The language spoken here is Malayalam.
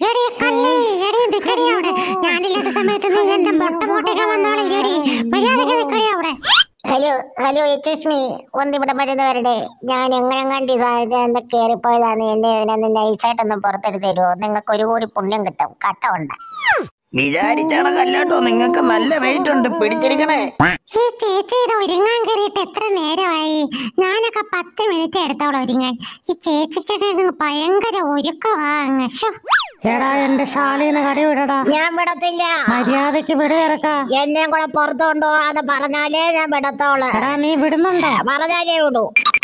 എടി കള്ളി, എടി നിക്കടി അവിടെ. ഞാനില്ലാത്ത സമയത്ത് നീ എന്റെ മൊട്ട വന്നോളെ എടി. മര്യാദക്ക് നിക്കടി അവിടെ. ഹലോ ഹലോ, എക്സ്ക്യൂസ് മീ, ഒന്നിവിടെ മരുന്ന് വരട്ടെ. ഞാൻ എങ്ങനെ കണ്ടി എന്താ കയറിപ്പോയതാന്ന് എന്നെ നൈസായിട്ടൊന്ന് പുറത്തെടുത്ത് തരുമോ? നിങ്ങൾക്ക് ഒരു കോടി പുണ്യം കിട്ടും. കട്ട ഉണ്ട്. വിചാരിച്ചാണല്ലോ, നിങ്ങൾക്ക് നല്ല വെയിറ്റ് ഉണ്ട്, പിടിച്ചിരിക്കണേ. ഈ ചേച്ചി ഇത് ഒരുങ്ങാൻ കയറിയിട്ട് എത്ര നേരമായി? ഞാനൊക്കെ 10 മിനിറ്റ് എടുത്തോളൂ ഒരുങ്ങാൻ. ഈ ചേച്ചിക്കൊക്കെ ഭയങ്കര ഒരുക്കമാ. എടാ എന്റെ ഷാളിന്ന് കടി വിടടാ. ഞാൻ വിടത്തില്ല. മര്യാദക്ക് വിടയിറക്ക. എന്നെയും കൂടെ പുറത്തു കൊണ്ടുപോകാന്ന് പറഞ്ഞാലേ ഞാൻ വിടത്തോളൂ. നീ വിടുന്നുണ്ടോ? പറഞ്ഞാലേ വിടൂ.